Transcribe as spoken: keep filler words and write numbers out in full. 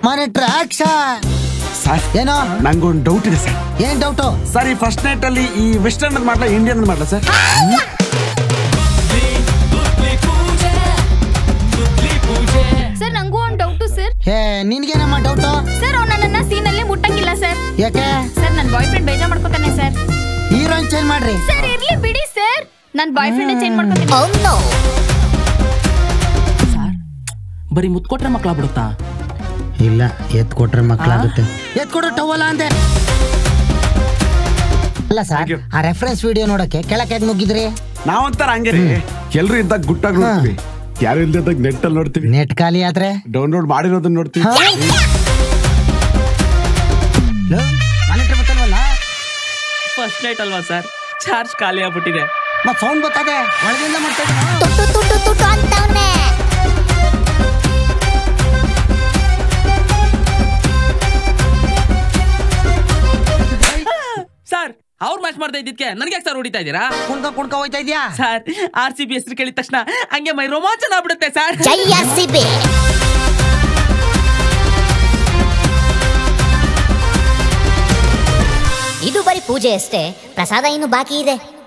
Monitor action. Sir ಏನೋ ನಂಗೊಂದು doubt ಇದೆ ಸರ್. ಏನ್ ಡೌಟು? ಸರ್ ಈ ಫಸ್ಟ್ ನೈಟ್ ಅಲ್ಲಿ ಈ ವೆಸ್ಟರ್ನ್ ಮಾಡ್ಲಾ ಇಂಡಿಯನ್ ಮಾಡ್ಲಾ ಸರ್? ಸರ್ ನಂಗೂ ಒಂದು ಡೌಟು ಸರ್. ಹೇ ನಿನ್ಗೇನಮ್ಮ ಡೌಟು? ಸರ್ ಅವ್ನು ನನ್ನನ್ನ ಸೀನಲ್ಲಿ ಮುಟ್ಟಂಗಿಲ್ಲ ಸರ್. ಯಾಕೆ? ಸರ್ ನನ್ನ ಬಾಯ್ ಫ್ರೆಂಡ್ ಬೇಜಾರ್ ಮಾಡ್ಕೊತಾನೆ ಸರ್. ಹೀರೋಯಿನ್ ಚೇಂಜ್ ಮಾಡ್ರಿ. ಸರ್ ಇರ್ಲಿ ಬಿಡಿ ಸರ್, ನನ್ನ ಬಾಯ್ ಫ್ರೆಂಡ್ ಚೇಂಜ್ ಮಾಡ್ಕೊತೀನಿ. ಸರ್ ಬರೀ ಮುತ್ ಕೊಟ್ರೆ ಮಕ್ಕಳಾಗ್ಬಿಡುತ್ತಾ? ಇಲ್ಲ, ಎತ್ ಕೊಟ್ರೆ ಮಕ್ಕಳಾಗುತ್ತೆ. ಎತ್ ಕೊಡು ಟವಲ ಅಂದೆ. ಅಲ್ಲ ಸರ್, ಆ ರೆಫರೆನ್ಸ್ ವಿಡಿಯೋ ನೋಡಕ್ಕೆ ಕೆಳಕ್ಕೆ ಮುಗಿದ್ರಿ. ನಾವಂತಾರ ಹಂಗೆ ರೀ, ಎಲ್ರು ಇದ್ದಾಗ ಗುಟ್ಟಾಗಿ ನೋಡ್ತೀವಿ, ಯಾರು ಇಲ್ದಾಗ ನೆಟ್ ಅಲ್ಲಿ ನೋಡ್ತೀವಿ. ನೆಟ್ ಖಾಲಿ ಆದ್ರೆ ಡೌನ್ಲೋಡ್ ಮಾಡಿರೋದನ್ನ ನೋಡ್ತೀವಿ. ಫಸ್ಟ್ ನೈಟ್ ಅಲ್ವಾ ಸರ್, ಚಾರ್ಜ್ ಖಾಲಿ ಆಗ್ಬಿಟ್ಟಿದೆ. ಮತ್ ಸೌಂಡ್ ಬರ್ತದೆ ಒಳಗಿಂದ ಮಾಡ್ತಾ ಸರ್ ಅವ್ರು ಮ್ಯಾಚ್ ಮಾಡ್ತಾ ಇದ್ದಿದ್ಕೆ ನನಗೆ ಯಾಕೆ ಸರ್ ಹೊಡಿತಾ ಇದ್ದೀರಾ? ಕುಣ್ಕ ಕುಣ್ಕ ಹೋಯ್ತಾ ಇದ್ಯಾ ಸರ್? ಆರ್ ಸಿ ಬಿ ಹೆಸರು ಕೇಳಿದ ತಕ್ಷಣ ಹಂಗೆ ಮೈ ರೋಮಾಂಚನ ಆಗ್ಬಿಡುತ್ತೆ ಸರ್. ಇದು ಬರೀ ಪೂಜೆ ಅಷ್ಟೇ, ಪ್ರಸಾದ ಇನ್ನು ಬಾಕಿ ಇದೆ.